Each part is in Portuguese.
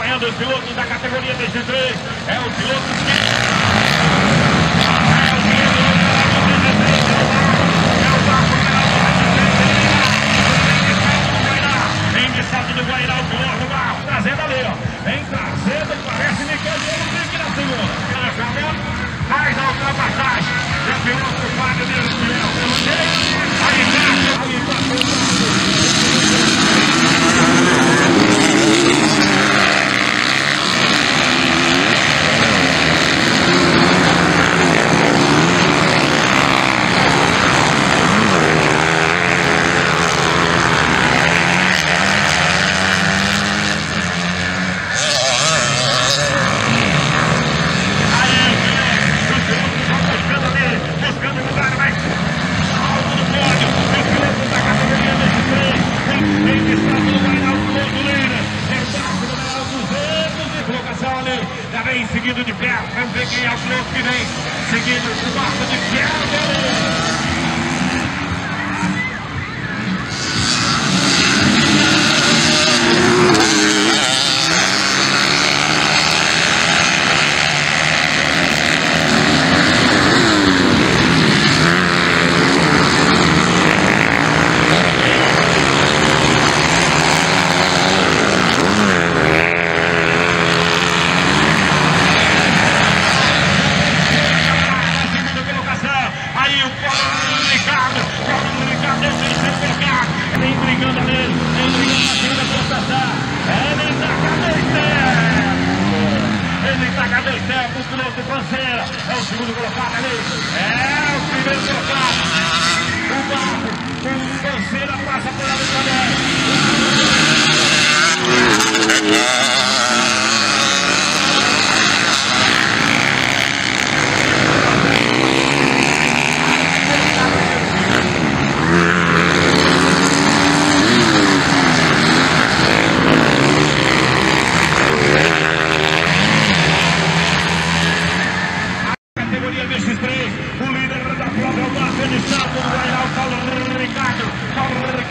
correndo os pilotos da categoria DG3. É o piloto em salto do Guairá, o piloto lá, trazendo ali, ó. Vem trazendo, parece-me que é o Henrique na segunda. Mais a ultrapassagem. Já piloto o Fábio dele, pelo jeito. Aí tá. Já vem seguindo de perto, vamos ver quem é o piloto que vem seguindo o barco de ferro. O piloto Panceira é o segundo colocado ali, é o primeiro colocado, o Panceira passa por ali também. O líder da prova é o Marco de Salto do Guairá, Paulo Ricardo.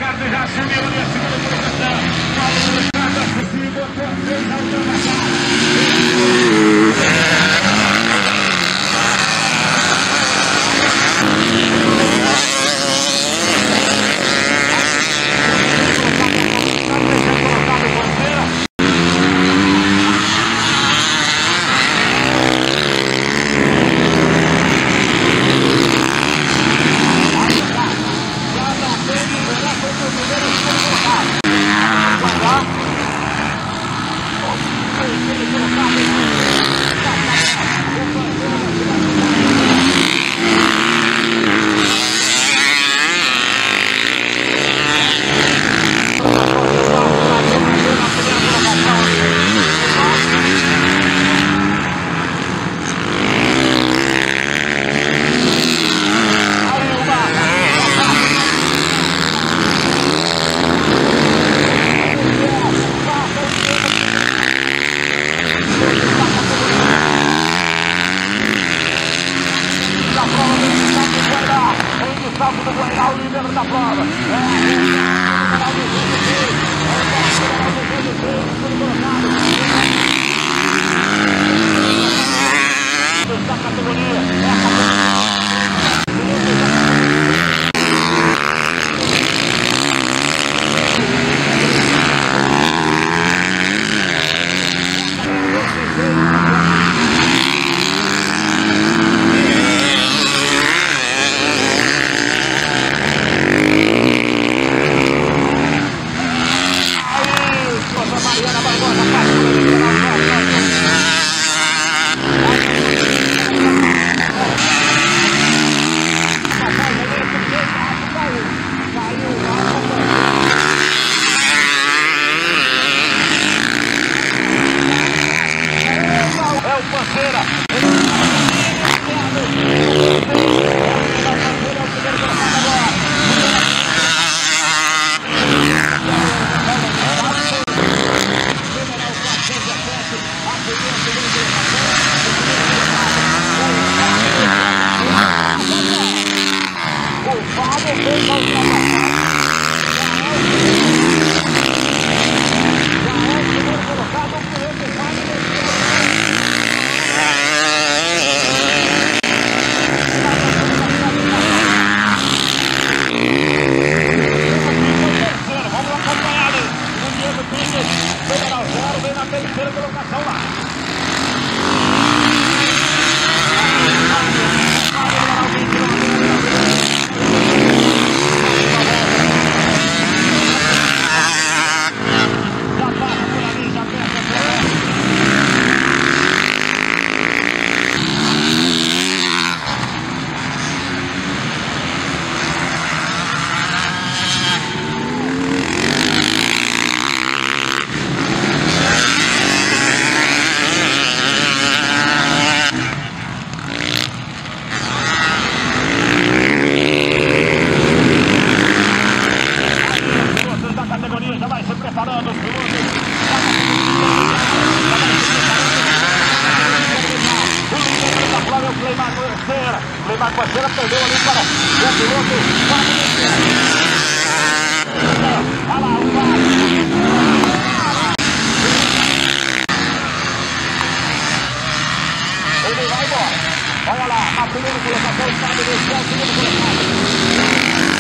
Ele vai embora. Olha lá, a primeira colocação está no céu, segundo colocado.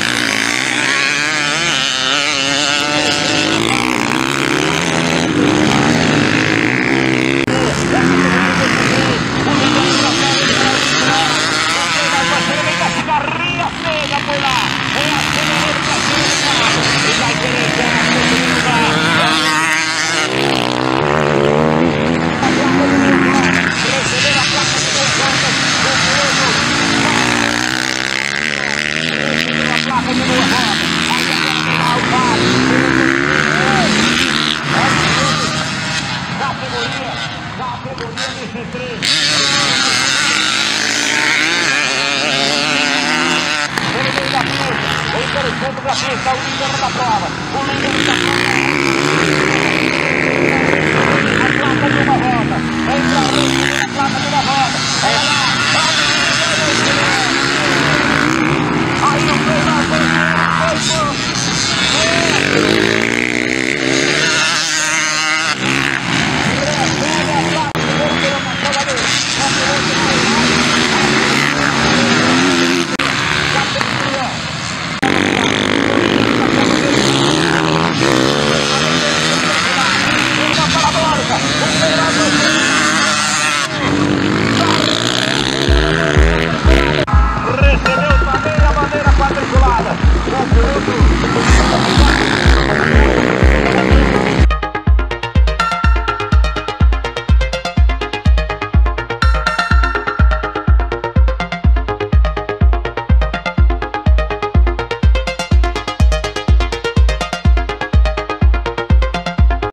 Está o líder da prova. O líder da